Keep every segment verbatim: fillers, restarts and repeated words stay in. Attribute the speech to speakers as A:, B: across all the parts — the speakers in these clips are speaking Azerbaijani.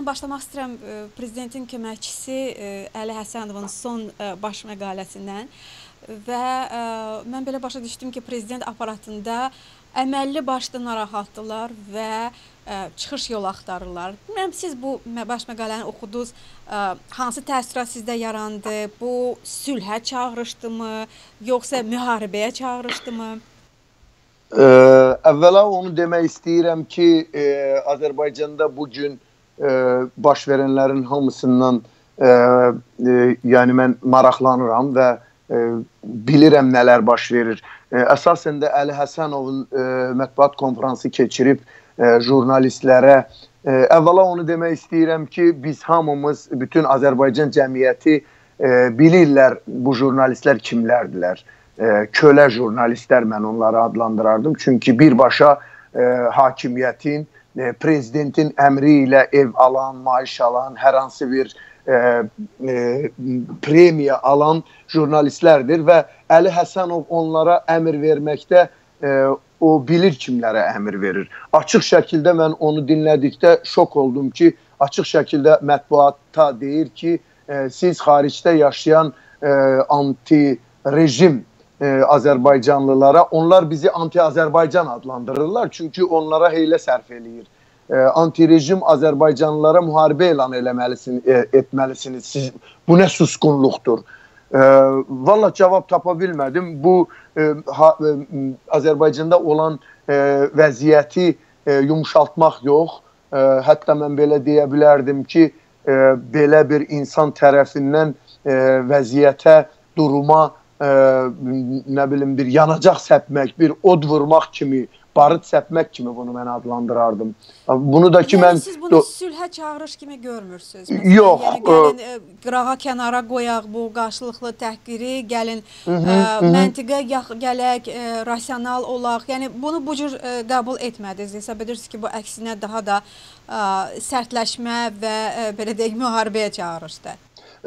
A: başlamaq istəyirəm prezidentin köməkçisi Əli Həsənovun son baş məqaləsindən və mən belə başa düşdüm ki, prezident aparatında əməlli başlı narahatdılar və çıxış yolu axtarırlar. Bilmirəm, siz bu baş məqaləni oxudunuz, hansı təəssürat sizdə yarandı? Bu sülhə çağırışdımı, yoxsa müharibəyə çağırışdımı?
B: Əvvəla onu demək istəyirəm ki, Azərbaycanda bugün baş verənlərin hamısından yəni mən maraqlanıram və bilirəm nələr baş verir. Əsasən də Əli Həsənovun mətbuat konfransı keçirib jurnalistlərə əvvəla onu demək istəyirəm ki, biz hamımız, bütün Azərbaycan cəmiyyəti bilirlər bu jurnalistlər kimlərdilər. Kölə jurnalistlər mən onları adlandırardım. Çünki birbaşa hakimiyyətin, prezidentin əmri ilə ev alan, maaş alan, hər hansı bir premiya alan jurnalistlərdir və Əli Həsənov onlara əmr verməkdə o bilir kimlərə əmr verir. Açıq şəkildə mən onu dinlədikdə şok oldum ki, açıq şəkildə mətbuatda deyir ki, siz xaricdə yaşayan anti-rejim Azərbaycanlılara, onlar bizi anti-Azərbaycan adlandırırlar. Çünki onlara heylə sərf eləyir. Anti-rejim Azərbaycanlılara müharibə elan etməlisiniz. Siz, bu nə susqunluqdur? Valla cavab tapa bilmədim. Bu Azərbaycanda olan vəziyyəti yumuşaltmaq yox. Hətta mən belə deyə bilərdim ki, belə bir insan tərəfindən vəziyyətə, duruma nə bilim bir yanacaq səpmək, bir od vurmaq kimi, barıt səpmək kimi bunu mən adlandırardım. Bunu da ki mən...
A: Yəni siz bunu sülhə çağırış kimi görmürsünüz?
B: Yox.
A: Yəni gəlin qırağa kənara qoyaq bu qarşılıqlı təhqiri, gəlin məntiqə gələk, rasional olaq. Yəni bunu bu cür qəbul etmədiniz. Hesab edirsiniz ki, bu əksinə daha da sərtləşmə və belə deyək, müharibəyə çağırışdır.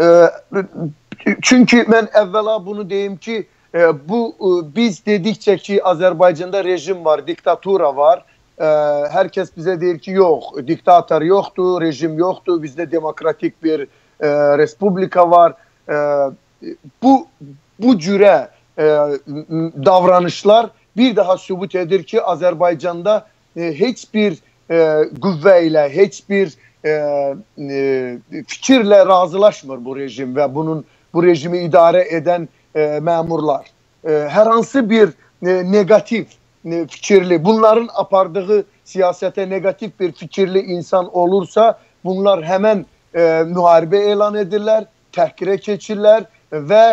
B: Çünki mən əvvəla bunu deyim ki, bu biz dedikcə ki, Azərbaycanda rejim var, diktatura var. Hər kəs bizə deyir ki, yox, diktator yoxdur, rejim yoxdur, bizdə demokratik bir respublika var. Bu, bu cürə davranışlar bir daha sübut edir ki, Azərbaycanda heç bir qüvvə ilə, heç bir fikirlə razılaşmır bu rejim və bunun bu rejimi idarə edən məmurlar. Hər hansı bir negativ fikirli, bunların apardığı siyasətə negativ bir fikirli insan olursa, bunlar həmən müharibə elan edirlər, təhqirə keçirlər və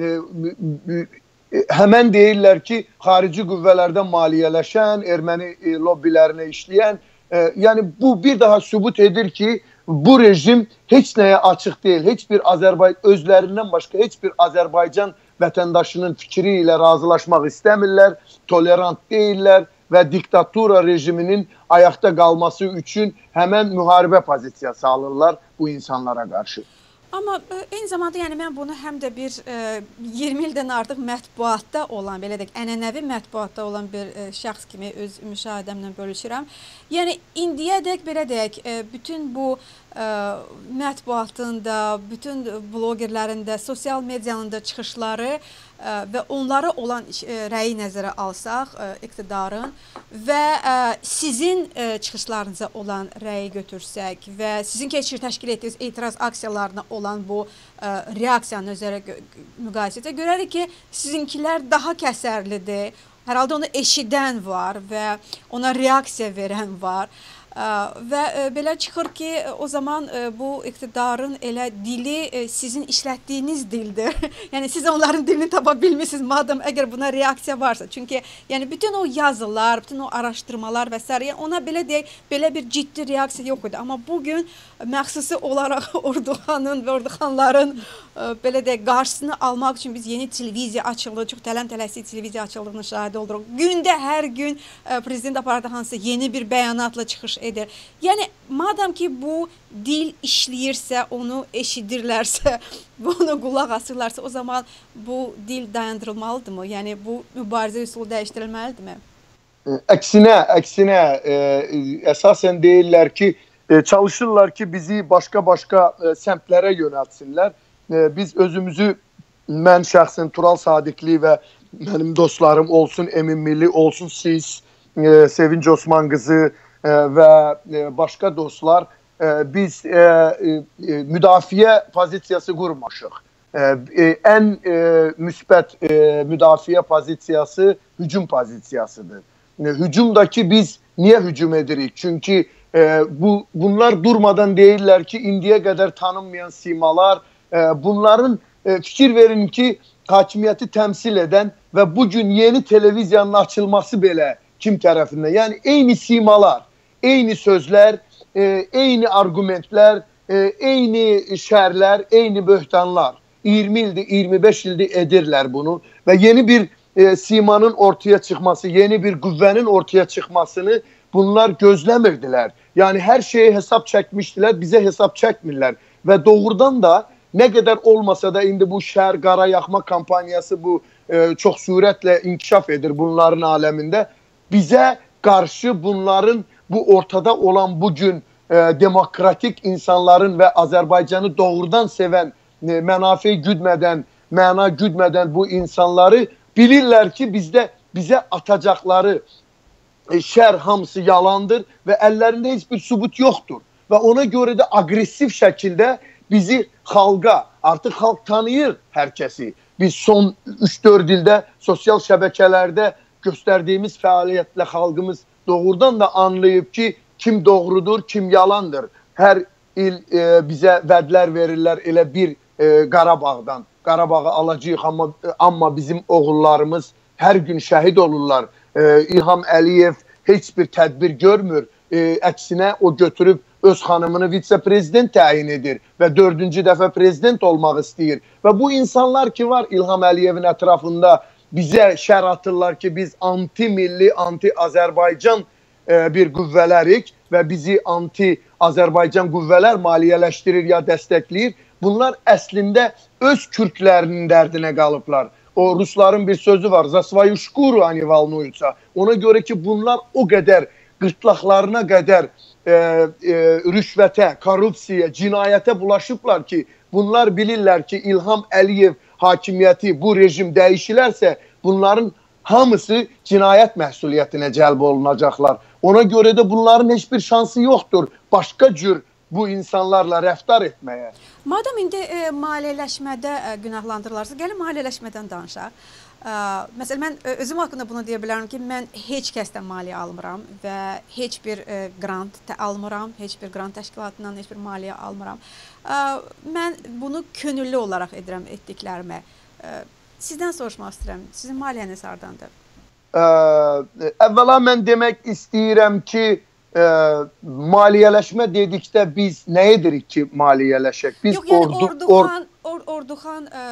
B: həmən deyirlər ki, xarici qüvvələrdən maliyyələşən, erməni lobbilərinə işləyən, yəni bu bir daha sübut edir ki, bu rejim heç nəyə açıq deyil, heç bir Azərbaycan, özlərindən başqa heç bir Azərbaycan vətəndaşının fikri ilə razılaşmaq istəmirlər, tolerant deyirlər və diktatura rejiminin ayaqda qalması üçün həmən müharibə pozisiyası alırlar bu insanlara qarşı.
A: Amma eyni zamanda yəni mən bunu həm də bir iyirmi ildən artıq mətbuatda olan, belə deyək, ənənəvi mətbuatda olan bir şəxs kimi öz müşahidəmlə bölüşürəm. Yəni indiyədək belə deyək, bütün bu mətbuatın da, bütün blogerlərin də, sosial medianın da çıxışları və onlara olan rəyi nəzərə alsaq, iqtidarın və sizin çıxışlarınıza olan rəyi götürsək və sizin keçir təşkil etdiyiniz etiraz aksiyalarına olan bu reaksiyanı özərə müqayisədə görərik ki, sizinkilər daha kəsərlidir. Hər halda onu eşidən var və ona reaksiya verən var. Və belə çıxır ki, o zaman bu iqtidarın elə dili sizin işlətdiyiniz dildir. Yəni siz onların dilini tapa bilmişsiniz, madəm əgər buna reaksiya varsa. Çünki yəni bütün o yazılar, bütün o araşdırmalar və s. Yəni ona belə deyək, belə bir ciddi reaksiya yox idi. Amma bugün məxsusi olaraq Orduxanın və Orduxanların belə deyək, qarşısını almaq üçün biz yeni televiziya açıldı, çox tələm-tələsik televiziya açıldığını şahidi oluruq. Gündə hər gün prezident aparatı hansısa yeni bir bəyanatla çıxış edir. Yəni, madəm ki, bu dil işləyirsə, onu eşidirlərsə, bunu qulaq asırlarsa, o zaman bu dil dayandırılmalıdırmı? Yəni, bu mübarizə üsulu dəyişdirilməlidirmi?
B: Əksinə, əksinə, əsasən deyirlər ki, e, çalışırlar ki bizi başqa-başqa e, səmtlərə yönəltsinlər. E, biz özümüzü, mən şəxsən Tural Sadiqli və mənim dostlarım olsun, Emin Milli olsun, siz, e, Sevinç Osman qızı e, və e, başqa dostlar, e, biz e, e, müdafiə pozisiyası qurmaşıq. E, e, ən e, müsbət e, müdafiə pozisiyası hücum pozisiyasıdır. E, hücumdakı biz niyə hücum edirik? Çünki e, bu bunlar durmadan deyirlər ki, indiyə qədər tanınmayan simalar, e, bunların e, fikir verin ki, hakimiyyəti təmsil edən və bugün yeni televiziyanın açılması belə kim tərəfindən? Yəni, eyni simalar, eyni sözlər, e, eyni argumentlər, e, eyni şərlər, eyni böhtanlar. iyirmi ildir, iyirmi beş ildir edirlər bunu və yeni bir e, simanın ortaya çıxması, yeni bir qüvvənin ortaya çıxmasını bunlar gözləmirdilər. Yəni, hər şeyi hesab çəkmişdilər, bizə hesab çəkmirlər və doğrudan da nə qədər olmasa da indi bu şəhər qara yaxma kampaniyası bu e, çox sürətlə inkişaf edir bunların aləmində. Bizə qarşı bunların bu ortada olan bugün e, demokratik insanların və Azərbaycanı doğrudan sevən, e, mənafe güdmədən, məna güdmədən bu insanları bilirlər ki, bizdə bizə atacaqları e, şər hamısı yalandır və əllərində heç bir sübut yoxdur. Və ona görə də aqressiv şəkildə bizi xalqa, artıq xalq tanıyır hər kəsi. Biz son üç dörd ildə sosial şəbəkələrdə göstərdiyimiz fəaliyyətlə xalqımız doğrudan da anlayıb ki, kim doğrudur, kim yalandır. Hər il e, bizə vədlər verirlər elə bir e, Qarabağdan. Qarabağı alacağıq, amma, amma bizim oğullarımız hər gün şəhid olurlar. E, İlham Əliyev heç bir tədbir görmür. E, əksinə o götürüb öz xanımını vitse-prezident təyin edir və dördüncü dəfə prezident olmaq istəyir. Və bu insanlar ki var İlham Əliyevin ətrafında bizə şər atırlar ki, biz anti-milli, anti-Azərbaycan e, bir qüvvələrik və bizi anti-Azərbaycan qüvvələr maliyyələşdirir ya dəstəkləyir. Bunlar əslində öz kürklərinin dərdinə qalıblar. O Rusların bir sözü var, za svoyu şkuru ani valnuyutsa. Ona görə ki, bunlar o qədər qırtlaqlarına qədər e, e, rüşvətə, korrupsiyaya, cinayətə bulaşıblar ki, bunlar bilirlər ki, İlham Əliyev hakimiyyəti, bu rejim dəyişilərsə, bunların hamısı cinayət məhsuliyyətinə cəlb olunacaqlar. Ona görə də bunların heç bir şansı yoxdur başqa cür bu insanlarla rəftar etməyə.
A: Madam indi e, maliyyələşmədə e, günahlandırılarsa, gəlin maliyyələşmədən danışaq. E, məsələn, mən özüm haqqında bunu deyə bilərəm ki, mən heç kəsdən maliyyə almıram və heç bir e, grant almıram, heç bir grant təşkilatından heç bir maliyyə almıram. E, mən bunu könüllü olaraq edirəm etdiklərimə. E, sizdən soruşmaq istəyirəm, sizin maliyyəniz hardandır?
B: E, əvvəla mən demək istəyirəm ki, E, maliyyələşmə dedikdə biz nə edirik ki maliyyələşək? Biz
A: Yox, yəni
B: ordu,
A: Orduxan, or, Orduxan e,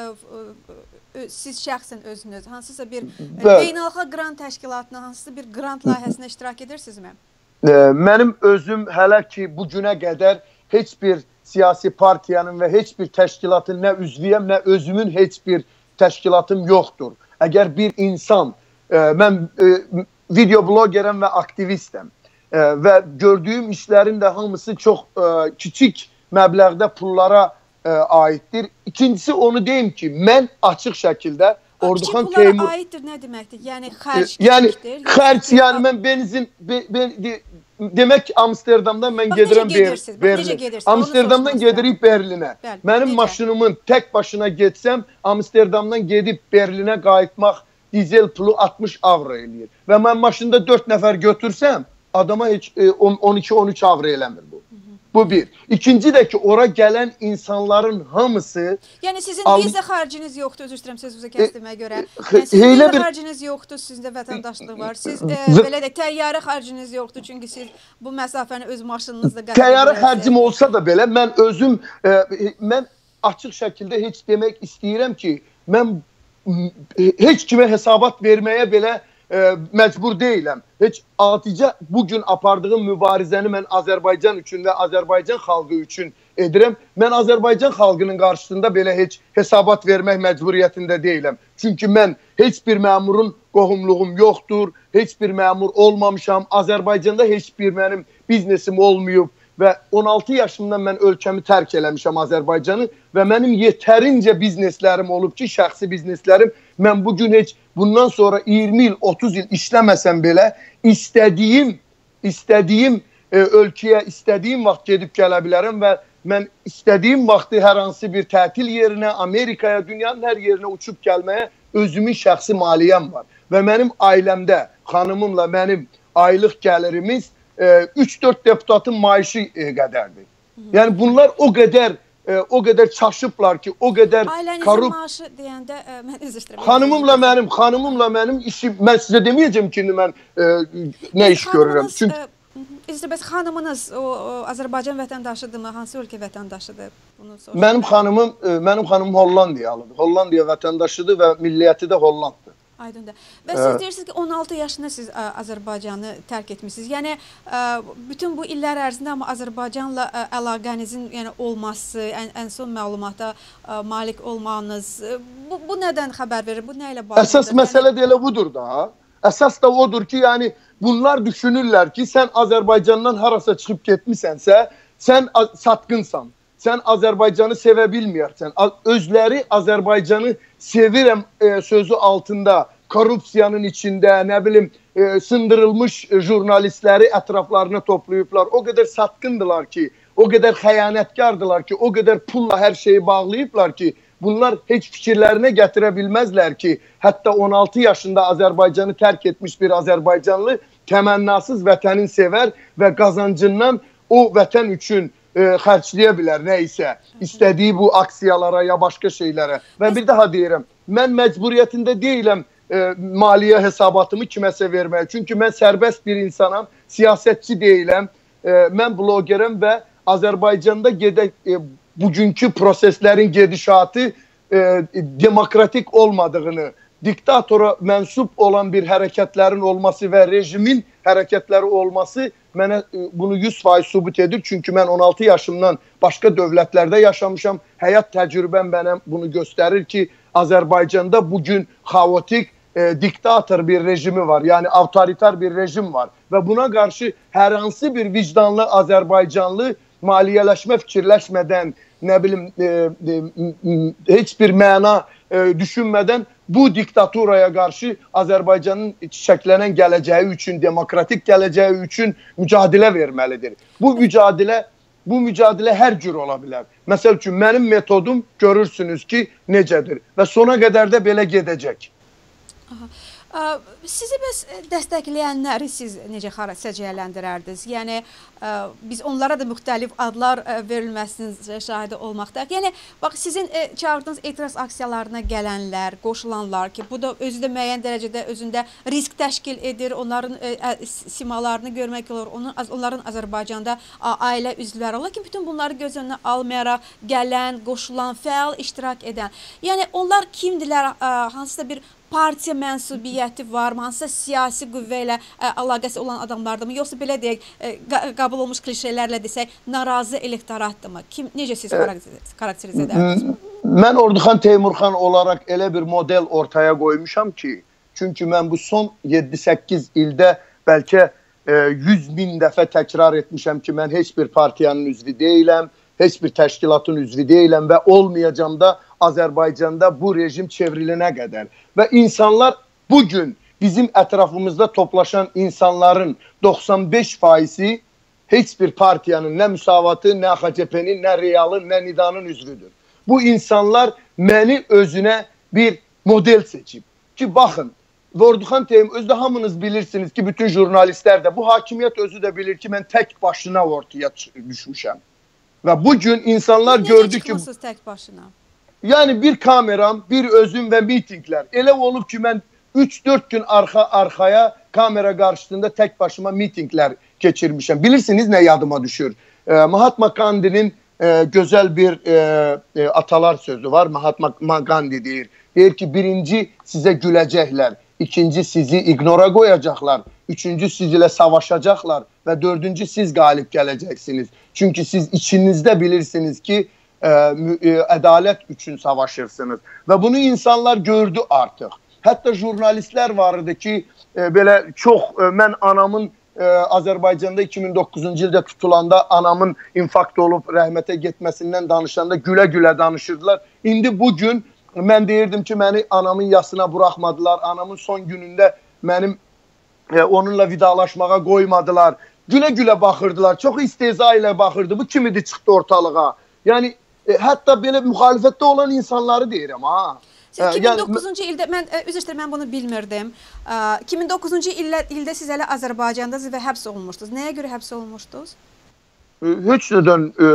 A: e, siz şəxsən özünüz hansısa bir beynəlxalq qrant təşkilatına, hansısa bir qrant layihəsində iştirak edirsinizmi?
B: E, mənim özüm hələ ki bu günə qədər heç bir siyasi partiyanın və heç bir təşkilatın nə üzvüyəm, nə özümün heç bir təşkilatım yoxdur. Əgər bir insan, e, mən e, videoblogerəm və aktivistəm. E, və gördüyüm işlərin də hamısı çox e, kiçik məbləğdə pullara e, aiddir. İkincisi onu deyim ki, mən açıq şəkildə Orduxan
A: Teymur... Kiçik pullara aiddir nə deməkdir? Yəni xərc
B: e, yəni,
A: kiçikdir?
B: Xərc, yəni mən benzin, be, be, de, demək Amsterdamdan mən
A: Bax,
B: gedirəm Berlinə. Amsterdamdan gedirik Berlinə.
A: Bəli,
B: Mənim
A: necə?
B: maşınımın tək başına getsəm, Amsterdamdan gedib Berlinə qayıtmaq dizel pulu altmış avro eləyir. Və mən maşında dörd nəfər götürsəm, adama heç on iki on üç avro eləmir bu. Bu bir. İkinci də ki, ora gələn insanların hamısı...
A: Yəni sizin
B: al...
A: viza xərciniz yoxdur, özür istəyirəm sözünüzə kəsdiyimə görə. Yəni sizin viza bir... xərciniz yoxdur, sizin də vətəndaşlıq var. Siz e, belə də təyyarə xərciniz yoxdur, çünki siz bu məsafəni öz maşınınızda qət edirsiniz. Təyyarə
B: xərcim olsa da belə, mən özüm, e, mən açıq şəkildə heç demək istəyirəm ki, mən heç kimə hesabat verməyə belə E, məcbur deyiləm. Heç aticə bugün apardığım mübarizəni mən Azərbaycan üçün və Azərbaycan xalqı üçün edirəm. Mən Azərbaycan xalqının qarşısında belə heç hesabat vermək məcburiyyətində deyiləm. Çünki mən heç bir məmurun qohumluğum yoxdur, heç bir məmur olmamışam. Azərbaycanda heç bir mənim biznesim olmayıb. və on altı yaşımdan mən ölkəmi tərk eləmişəm, Azərbaycanı, və mənim yetərincə bizneslərim olub ki, şəxsi bizneslərim. Mən bugün heç bundan sonra iyirmi il, otuz il işləməsəm belə istədiyim, istədiyim e, ölkəyə istədiyim vaxt gedib gələ bilərəm və mən istədiyim vaxtı hər hansı bir tətil yerinə, Amerikaya, dünyanın hər yerinə uçub gəlməyə özümün şəxsi maliyyəm var. Və mənim ailəmdə, xanımımla mənim aylıq gəlirimiz üç dörd deputatın maaşı qədərdir. Yəni bunlar o qədər o qədər çaşıblar ki, o qədər
A: ailənizin maaşı deyəndə mən üzr istəyirəm.
B: Xanımımla mənim, xanımımla mənim işim, mən sizə deməyəcəm ki, mən nə iş görürəm. Çünki
A: İzlə, bəs xanımınız o, o Azərbaycan vətəndaşıdırmı? Hansı ölkə vətəndaşıdır? Bunu soruşum.
B: Mənim xanımım, mənim xanımım Hollandiyalıdır. Hollandiya vətəndaşıdır və milliyyəti də Hollanddır.
A: Aydındır. Və siz evet. deyirsiniz ki, on altı yaşında siz ə, Azərbaycanı tərk etmişsiniz. Yəni ə, bütün bu illər ərzində amma Azərbaycanla ə, əlaqənizin yəni olması, ən, ən son məlumata ə, malik olmanız, bu, bu nədən xəbər verir? Bu nə ilə bağlıdır?
B: Əsas məsələ də elə budur da. Əsas da odur ki, yəni bunlar düşünürlər ki, sən Azərbaycandan harasa çıxıb getmisənsə, sən satqınsan. Sən Azərbaycanı sevə bilməyərsən. Özləri Azərbaycanı sevirəm e, sözü altında, korrupsiyanın içində, nə bilim, e, sındırılmış jurnalistləri ətraflarına toplayıblar. O qədər satqındılar ki, o qədər xəyanətkardılar ki, o qədər pulla hər şeyi bağlayıblar ki, bunlar heç fikirlərinə gətirə bilməzlər ki, hətta on altı yaşında Azərbaycanı tərk etmiş bir Azərbaycanlı təmənnasız vətənin sevər və qazancından o vətən üçün xərcləyə bilər, nə isə istədiyi bu aksiyalara ya başqa şeylərə. Və bir daha deyirəm, mən məcburiyyətində deyiləm e, maliyyə hesabatımı kiməsə verməyə. Çünki mən sərbəst bir insanam, siyasətçi deyiləm, e, mən blogerəm və Azərbaycanda gedək, e, bugünkü proseslərin gedişatı e, demokratik olmadığını, diktatora mənsub olan bir hərəkətlərin olması və rejimin hərəkətləri olması mənə bunu yüz faiz sübut edir. Çünki mən on altı yaşımdan başqa dövlətlərdə yaşamışam. Həyat təcrübəm mənə bunu göstərir ki, Azərbaycanda bugün xaotik, e, diktator bir rejimi var. Yəni avtoritar bir rejim var. Və buna qarşı hər hansı bir vicdanlı Azərbaycanlı maliyyələşmə fikirləşmədən, nə bilim, e, e, heç bir məna e, düşünmədən bu diktaturaya qarşı Azərbaycanın çiçəklənən gələcəyi üçün, demokratik gələcəyi üçün mücadilə verməlidir. Bu mücadilə, bu mücadilə hər cür ola bilər. Məsəl üçün, mənim metodum görürsünüz ki, necədir və sona qədər də belə gedəcək.
A: Aha. Sizi bəs dəstəkləyənləri siz necə səciyyələndirərdiniz? Yəni, biz onlara da müxtəlif adlar verilməsinin şahidi olmaqdayıq. Yəni, bax, sizin çağırdığınız etiraz aksiyalarına gələnlər, qoşulanlar ki, bu da özü də müəyyən dərəcədə özündə risk təşkil edir, onların simalarını görmək olur, onların Azərbaycanda ailə üzvləri olur ki, bütün bunları göz önünə almayaraq gələn, qoşulan, fəal iştirak edən. Yəni, onlar kimdirlər, hansısa bir partiya mənsubiyyəti varmı, hansısa siyasi qüvvə ilə ə, əlaqəsi olan adamlardırmı, yoxsa belə deyək, ə, qəbul olmuş klişelərlə desək, narazı elektoratdırmı? Kim, necə siz karakterizə edərdiniz?
B: Mən Orduxan Teymurxan olaraq elə bir model ortaya qoymuşam ki, çünki mən bu son yeddi səkkiz ildə bəlkə ə, yüz min dəfə təkrar etmişəm ki, mən heç bir partiyanın üzvü deyiləm, heç bir təşkilatın üzvü deyiləm və olmayacam da Azərbaycanda bu rejim çevrilinə qədər. Və insanlar bugün bizim ətrafımızda toplaşan insanların doxsan beş faizi heç bir partiyanın nə müsavatı, nə A X C P-nin, nə Realın, nə Nidanın üzvüdür. Bu insanlar məni özünə bir model seçib. Ki, baxın, Orduxan Teym, özdə hamınız bilirsiniz ki, bütün jurnalistlər də, bu hakimiyyət özü də bilir ki, mən tək başına ortaya düşmüşəm. Və bugün insanlar gördü ki...
A: Necə çıxmışsınız tək başına?
B: Yəni bir kameram, bir özüm və mitinglər. Elə olub ki, mən üç dörd gün arxa arxaya kamera qarşısında tək başıma mitinglər keçirmişəm. Bilirsiniz nə yadıma düşür? E, Mahatma Gandhi'nin e, gözəl bir e, e, atalar sözü var. Mahatma Gandhi deyir. Deyir ki, birinci sizə güləcəklər, ikinci sizi ignora qoyacaqlar, üçüncü siz ilə savaşacaqlar və dördüncü siz qalib gələcəksiniz. Çünki siz içinizdə bilirsiniz ki, Ə, ə, ədalət üçün savaşırsınız. Və bunu insanlar gördü artıq. Hətta jurnalistlər var idi ki, ə, belə çox ə, mən anamın e, Azərbaycanda iki min doqquzuncu ildə tutulanda anamın infarkt olub rəhmətə getməsindən danışanda gülə-gülə danışırdılar. İndi bugün mən deyirdim ki, məni anamın yasına buraxmadılar. Anamın son günündə mənim e, onunla vidalaşmağa qoymadılar. Gülə-gülə baxırdılar. Çox istehza ilə baxırdı. Bu kimidir çıxdı ortalığa. Yəni e, hətta belə müxalifətdə olan insanları deyirəm ha.
A: iki min doqquzuncu ildə, mən, üzr istəyirəm, mən bunu bilmirdim. iki min doqquzuncu ildə, ildə siz hələ Azərbaycandasınız və həbs olunmuşdunuz. Nəyə görə həbs olunmuşdunuz?
B: Heç nədən e,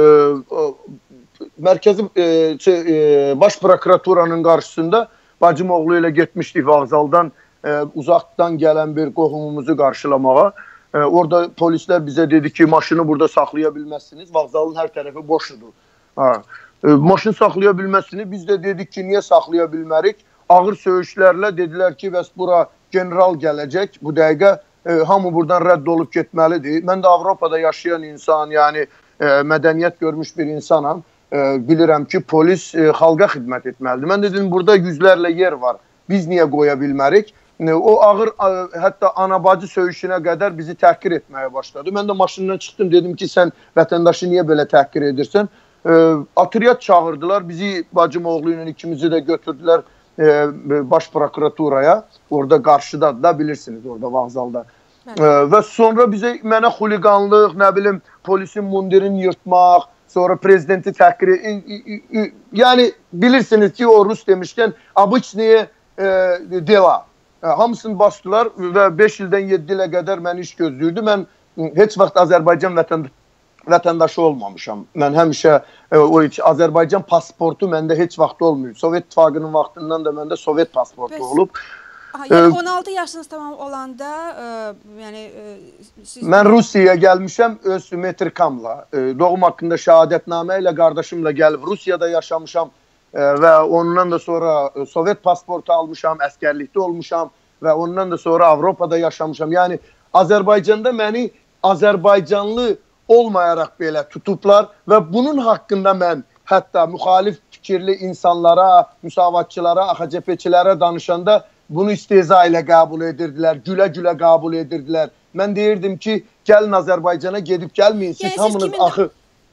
B: mərkəzi e, e, baş prokuraturanın qarşısında bacım oğlu ilə getmişdik vağzaldan, e, uzaqdan gələn bir qohumumuzu qarşılamağa. E, orada polislər bizə dedi ki, maşını burada saxlaya bilməzsiniz. Vağzalın hər tərəfi boşudur. Ha. E, maşın saxlaya bilməzsiniz. Biz də dedik ki, niyə saxlaya bilmərik? Ağır söyüşlərlə dedilər ki, bəs bura general gələcək. Bu dəqiqə e, hamı buradan rədd olub getməlidir. Mən də Avropada yaşayan insan, yəni e, mədəniyyət görmüş bir insanam. E, bilirəm ki, polis e, xalqa xidmət etməlidir. Mən dedim, burada yüzlərlə yer var. Biz niyə qoya bilmərik? E, o ağır, e, hətta ana-bacı söyüşünə qədər bizi təhqir etməyə başladı. Mən də maşından çıxdım, dedim ki, sən vətəndaşı niyə belə təhqir edirsən? E, Atriyat çağırdılar, bizi bacım oğlu ilə ikimizi də götürdülər e, baş prokuraturaya. Orada qarşıda da bilirsiniz, orada vağzalda. E, və sonra bizə mənə xuliqanlıq, nə bilim, polisin mundirini yırtmaq, sonra prezidenti təhqir e, e, e, yəni bilirsiniz ki, o Rus demişkən abıçniye e, dela. E, hamısını bastılar və beş ildən yeddi ilə qədər məni iş gözləyirdi. Mən heç vaxt Azərbaycan vətəndaşı vətəndaşı olmamışam. Mən həmişə e, o Azərbaycan pasportu məndə heç vaxt olmuyor. Sovet İttifaqının vaxtından da məndə Sovet pasportu Bəs, olub.
A: Aha, yəni on altı yaşınız tamam olanda, e, yəni e, siz...
B: Mən Rusiyaya gəlmişəm öz metrikamla. E, doğum haqqında şəhadətnamə ilə qardaşımla gəlib Rusiyada yaşamışam e, və ondan da sonra e, Sovet pasportu almışam, əskərlikdə olmuşam və ondan da sonra Avropada yaşamışam. Yəni Azərbaycanda məni Azərbaycanlı olmayaraq belə tutublar və bunun haqqında mən hətta müxalif fikirli insanlara, müsavatçılara, A X C P-çilərə danışanda bunu istehza ilə qəbul edirdilər, gülə-gülə qəbul edirdilər. Mən deyirdim ki, gəlin Azərbaycana gedib gəlməyin, siz yəni, hamınız kimin... axı...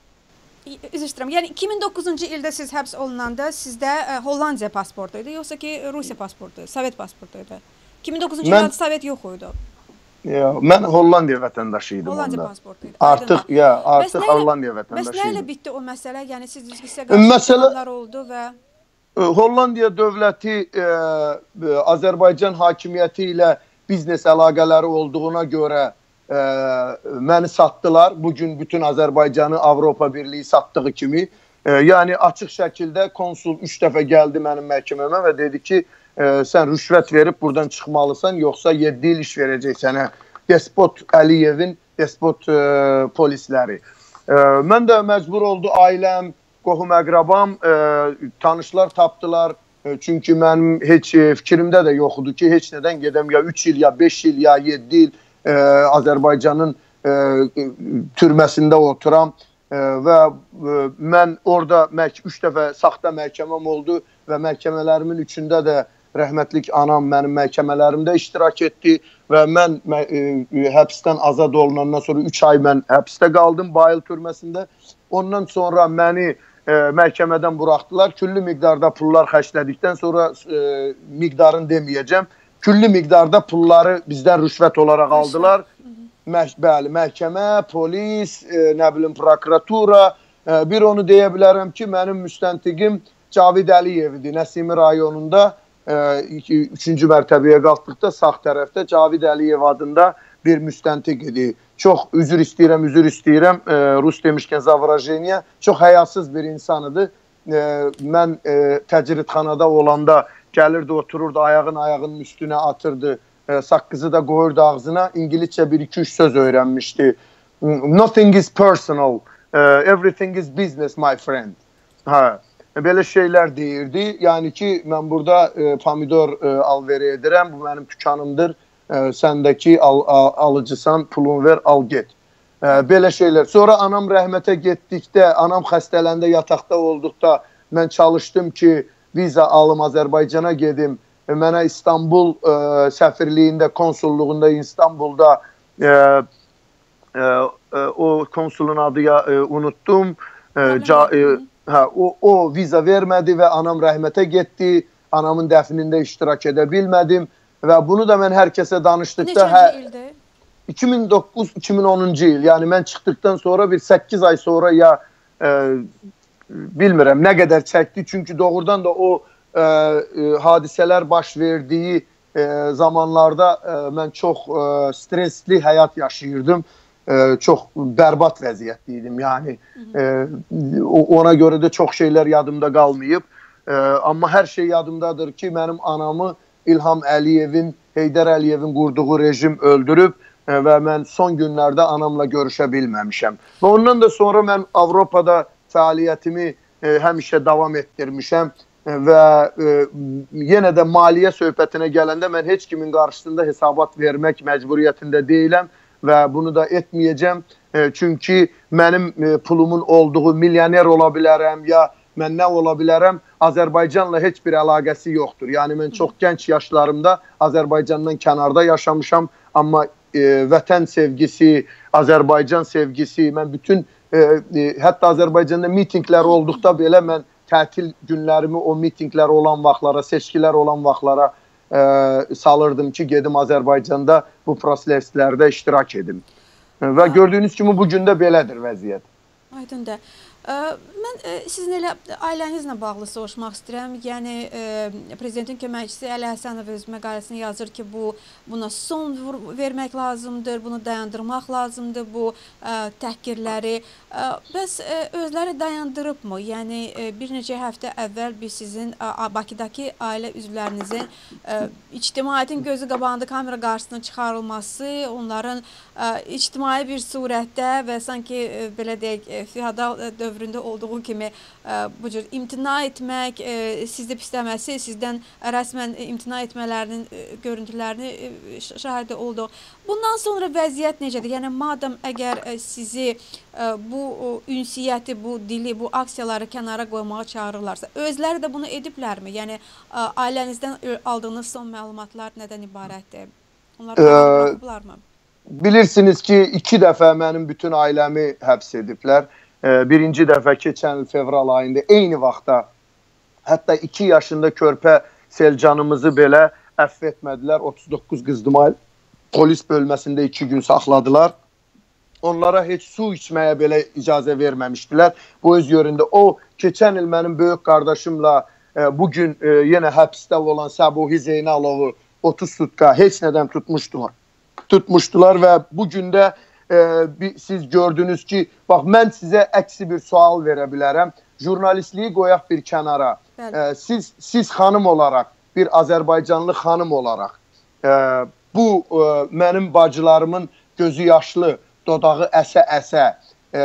A: Üzr istəyirəm, yəni iki min doqquzuncu ildə siz həbs olunanda sizdə e, Hollandiya pasportu idi, yoxsa ki Rusiya pasportu, Sovet pasportu idi? iki min doqquzuncu ildə Sovet yox idi.
B: Ya, mən Hollandiya vətəndaşıydım
A: Hollandiya
B: onda.
A: pasportuydu.
B: Artıq, ya, artıq Hollandiya vətəndaşıydım.
A: Bəs nə ilə bitdi o məsələ? Yəni siz sizə qarşı oldu və
B: Hollandiya dövləti e, Azərbaycan hakimiyyəti ilə biznes əlaqələri olduğuna görə e, məni satdılar. Bugün bütün Azərbaycanı Avropa Birliyi satdığı kimi. E, yəni açıq şəkildə konsul üç dəfə gəldi mənim məhkəməmə və dedi ki, e, sən rüşvət verib buradan çıxmalısan, yoxsa yeddi il iş verəcək sənə Despot Əliyevin despot e, polisləri. E, mən də məcbur oldu ailəm, qohum əqrabam, e, tanışlar tapdılar. E, çünki mənim heç e, fikrimdə də yoxdur ki, heç nədən gedəm ya üç il, ya beş il, ya yeddi il e, Azərbaycanın e, türməsində oturam. E, və e, mən orada üç dəfə saxta məhkəməm oldu və məhkəmələrimin üçündə də rəhmətlik anam mənim məhkəmələrimdə iştirak etdi və mən e, həbsdən azad olunandan sonra üç ay mən həbsdə qaldım Bayıl türməsində. Ondan sonra məni e, məhkəmədən buraxdılar. Küllü miqdarda pullar xərclədikdən sonra e, miqdarını deməyəcəm. Küllü miqdarda pulları bizdən rüşvət olaraq aldılar. Məh bəli, məhkəmə, polis, e, nə bilim, prokuratura. E, bir onu deyə bilərəm ki, mənim müstəntiqim Cavid Əliyev idi. Nəsimi rayonunda e, üçüncü mərtəbəyə qalxdıqda sağ tərəfdə Cavid Əliyev adında bir müstəntiq idi. Çox üzr istəyirəm, üzr istəyirəm. E, Rus demişkən zavrajeniya. Çox həyasız bir insan idi. E, mən e, təcridxanada olanda gəlirdi, otururdu, ayağın ayağının üstünə atırdı. E, saqqızı da qoyurdu ağzına. İngilizcə bir iki üç söz öyrənmişdi. Nothing is personal. Uh, everything is business, my friend. Hə. Belə şeylər deyirdi. Yəni ki, mən burada e, pomidor e, alveri edirəm. Bu mənim dükanımdır. E, səndəki al, al, alıcısan, pulun ver, al get. E, belə şeylər. Sonra anam rəhmətə getdikdə, anam xəstələndə, yataqda olduqda mən çalışdım ki, viza alım, Azərbaycana gedim. Mənə İstanbul e, səfirliyində, konsulluğunda İstanbulda e, e, e, o konsulun adı ya, e, unuttum. E, ca,
A: Problem
B: e,
A: yox.
B: hə, o, o viza vermədi və anam rəhmətə getdi. Anamın dəfnində iştirak edə bilmədim və bunu da mən hər kəsə danışdıqda hə,
A: Neçənci ildir?
B: iki min doqquz iki min onuncu il, yəni mən çıxdıqdan sonra bir səkkiz ay sonra ya e, bilmirəm nə qədər çəkdi. Çünki doğrudan da o e, e, hadisələr baş verdiyi e, zamanlarda e, mən çox e, stresli həyat yaşayırdım. E, çox bərbad vəziyyətdə idim. Yəni e, ona görə də çox şeylər yadımda qalmayıb. E, amma hər şey yadımdadır ki, mənim anamı İlham Əliyevin, Heydər Əliyevin qurduğu rejim öldürüb e, və mən son günlərdə anamla görüşə bilməmişəm. Və ondan da sonra mən Avropada fəaliyyətimi e, həmişə davam etdirmişəm e, və e, yenə də maliyyə söhbətinə gələndə mən heç kimin qarşısında hesabat vermək məcburiyyətində deyiləm və bunu da etməyəcəm. E, çünki mənim e, pulumun olduğu milyoner ola bilərəm ya mən nə ola bilərəm, Azərbaycanla heç bir əlaqəsi yoxdur. Yəni mən çox gənc yaşlarımda Azərbaycandan kənarda yaşamışam, amma e, vətən sevgisi, Azərbaycan sevgisi, mən bütün e, e, hətta Azərbaycanda mitinqlər olduqda belə mən tətil günlərimi o mitinqlər olan vaxtlara, seçkilər olan vaxtlara e, salırdım ki, gedim Azərbaycanda bu proseslərdə iştirak edim. Və gördüyünüz kimi bugün də belədir vəziyyət.
A: Aydındır. Mən sizin elə ailənizlə bağlı soruşmaq istəyirəm. Yəni prezidentin köməkçisi Əli Həsənov öz məqaləsində yazır ki, bu buna son vermək lazımdır, bunu dayandırmaq lazımdır, bu təhqirləri. Bəs özləri dayandırıbmı? Yəni bir neçə həftə əvvəl biz sizin Bakıdakı ailə üzvlərinizin ictimaiyyətin gözü qabağında kamera qarşısına çıxarılması, onların ictimai bir surətdə və sanki belə deyək, feodal dövründə olduğu kimi bu cür imtina etmək, sizdə pisləməsi, sizdən rəsmən imtina etmələrinin görüntülərini şahidi olduq. Bundan sonra vəziyyət necədir? Yəni, madəm əgər sizi bu ünsiyyəti, bu dili, bu aksiyaları kənara qoymağa çağırırlarsa, özləri də bunu ediblərmi? Yəni, ailənizdən aldığınız son məlumatlar nədən ibarətdir? Onları bırakıblarmı?
B: Bilirsiniz ki, iki dəfə mənim bütün ailəmi həbs ediblər. Birinci dəfə keçən il fevral ayında eyni vaxtda hətta iki yaşında körpə Selcanımızı belə əfv etmədilər. otuz doqquz Qızdımal polis bölməsində iki gün saxladılar. Onlara heç su içməyə belə icazə verməmişdilər. Bu öz yöründə o keçən il mənim böyük qardaşımla e, bugün e, yenə həbsdə olan Səbuhi Zeynalovu otuz sutka heç nədən tutmuşdular. Tutmuşdular və bugün də Ee, siz gördünüz ki, bax mən sizə əksi bir sual verə bilərəm. Jurnalistliyi qoyaq bir kənara. Ee, siz, siz xanım olaraq, bir Azərbaycanlı xanım olaraq, e, bu e, mənim bacılarımın gözü yaşlı, dodağı əsə-əsə e,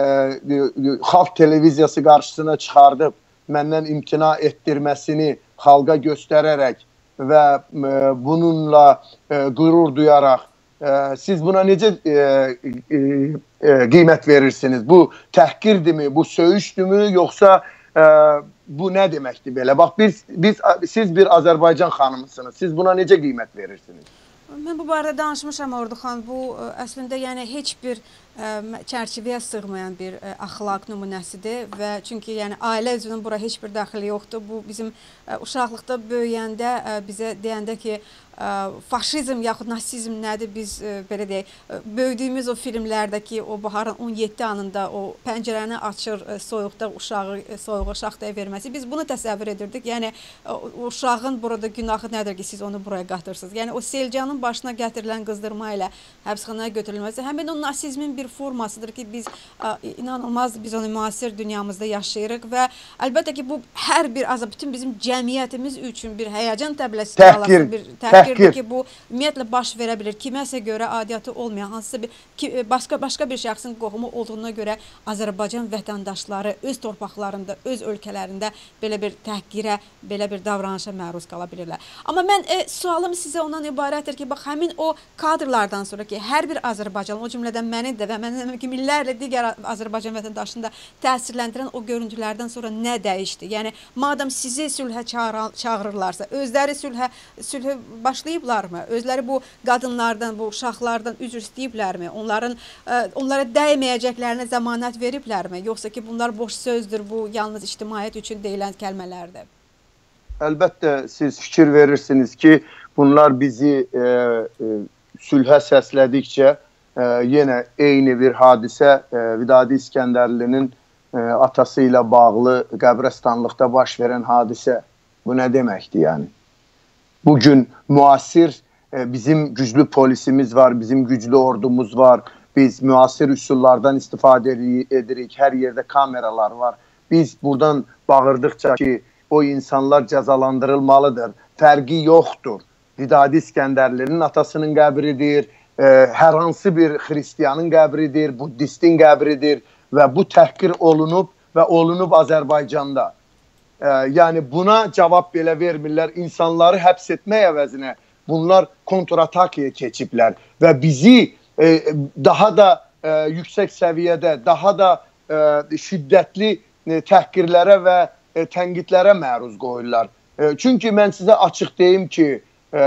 B: e, xalq televiziyası qarşısına çıxardıb məndən imtina etdirməsini xalqa göstərərək və e, bununla e, qürur duyaraq siz buna necə e, e, e, qiymət verirsiniz? Bu təhqirdirmi, bu söyüşdürmü, yoxsa e, bu nə deməkdir belə? Bax, biz, biz, siz bir Azərbaycan xanımısınız. Siz buna necə qiymət verirsiniz?
A: Mən bu barədə danışmışam Orduxan. Bu əslində yəni heç bir ə, çərçivəyə sığmayan bir ə, axlaq nümunəsidir və çünki yəni ailə üzvünün bura heç bir daxili yoxdur. Bu bizim ə, uşaqlıqda böyüyəndə ə, bizə deyəndə ki, ə, faşizm yaxud nasizm nədir? Biz ə, belə deyək, ə, böyüdüyümüz o filmlərdəki o baharın on yeddi anında o pəncərəni açır, ə, soyuqda uşağı ə, soyuğa şaxtaya verməsi. Biz bunu təsəvvür edirdik. Yəni ə, uşağın burada günahı nədir ki, siz onu buraya qatırsınız? Yəni o Selcanın başına gətirilən qızdırma ilə həbsxanaya götürülməsi həmin o nasizmin bir formasıdır ki, biz ə, inanılmaz biz onu müasir dünyamızda yaşayırıq və əlbəttə ki, bu hər bir azab, bütün bizim cəmiyyətimiz üçün bir həyəcan təbələsi alası bir təhqirdir ki, bu ümumiyyətlə baş verə bilir. Kiməsə görə adiyyatı olmayan, hansısa bir ki, başqa başqa bir şəxsin qohumu olduğuna görə Azərbaycan vətəndaşları öz torpaqlarında, öz ölkələrində belə bir təhqirə, belə bir davranışa məruz qala bilirlər. Amma mən e, sualım sizə ondan ibarətdir ki, bax həmin o kadrlardan sonra ki, hər bir Azərbaycan, o cümlədən məni də və və mən demək ki, minlərlə digər Azərbaycan vətəndaşını da təsirləndirən o görüntülərdən sonra nə dəyişdi? Yəni madam sizi sülhə çağırırlarsa, özləri sülhə sülhə başlayıblarmı? Özləri bu qadınlardan, bu uşaqlardan üzr istəyiblərmi? Onların onlara dəyməyəcəklərinə zəmanət veriblərmi? Yoxsa ki, bunlar boş sözdür, bu yalnız ictimaiyyət üçün deyilən kəlmələrdir?
B: Əlbəttə, siz fikir verirsiniz ki, bunlar bizi e, e, sülhə səslədikcə e, yenə eyni bir hadisə e, Vidadi İskəndərlinin e, atası ilə bağlı qəbrəstanlıqda baş verən hadisə. Bu nə deməkdir yəni? Bugün müasir e, bizim güclü polisimiz var, bizim güclü ordumuz var. Biz müasir üsullardan istifadə edirik, hər yerdə kameralar var. Biz buradan bağırdıqca ki, o insanlar cəzalandırılmalıdır. Fərqi yoxdur. Vidadi İskəndərlinin atasının qəbridir, e, hər hansı bir xristiyanın qəbridir, buddistin qəbridir və bu təhqir olunub və olunub Azərbaycanda. E, yəni buna cavab belə vermirlər. İnsanları həbs etmək əvəzinə bunlar kontratakaya keçiblər və bizi e, daha da e, yüksək səviyyədə, daha da e, şiddətli e, təhqirlərə və tənqidlərə məruz qoyurlar. Çünki mən sizə açıq deyim ki,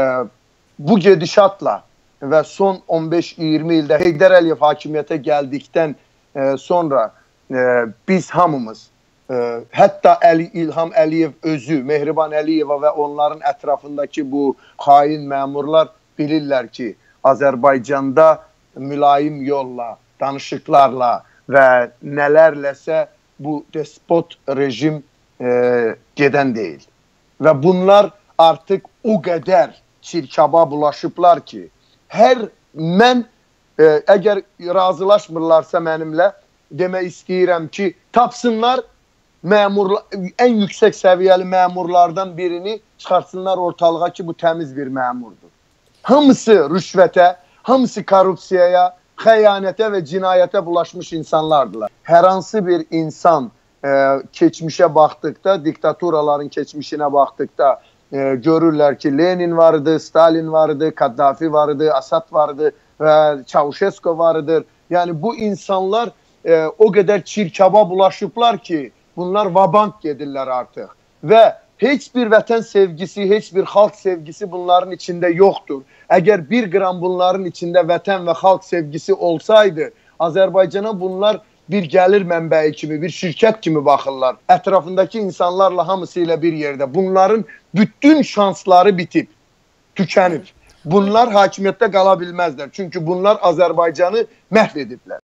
B: bu gedişatla və son on beş iyirmi ildə Heydər Əliyev hakimiyyətə gəldikdən sonra biz hamımız, hətta Əli, İlham Əliyev özü, Mehriban Əliyeva və onların ətrafındakı bu xain məmurlar bilirlər ki, Azərbaycanda mülayim yolla, danışıqlarla və nələrləsə bu despot rejim E, gedən deyil. Və bunlar artıq o qədər çirkaba bulaşıblar ki, hər mən e, əgər razılaşmırlarsa mənimlə demək istəyirəm ki, tapsınlar məmurlar, ən yüksək səviyyəli məmurlardan birini çıxartsınlar ortalığa ki, bu təmiz bir məmurdur. Hamısı rüşvətə, hamısı korrupsiyaya, xəyanətə və cinayətə bulaşmış insanlardılar. Hər hansı bir insan e, keçmişə baxdıqda, diktaturaların keçmişinə baxdıqda e, görürlər ki, Lenin vardı, Stalin vardı, Kaddafi vardı, Asad vardı və Çavuşesko vardır. Yəni bu insanlar e, o qədər çirkaba bulaşıblar ki, bunlar vabank gedirlər artıq. Və heç bir vətən sevgisi, heç bir xalq sevgisi bunların içində yoxdur. Əgər bir qram bunların içində vətən və xalq sevgisi olsaydı, Azərbaycana bunlar bir gəlir mənbəyi kimi, bir şirkət kimi baxırlar. Ətrafındakı insanlarla hamısı ilə bir yerdə. Bunların bütün şansları bitib, tükənib. Bunlar hakimiyyətdə qala bilməzlər. Çünki bunlar Azərbaycanı məhv ediblər.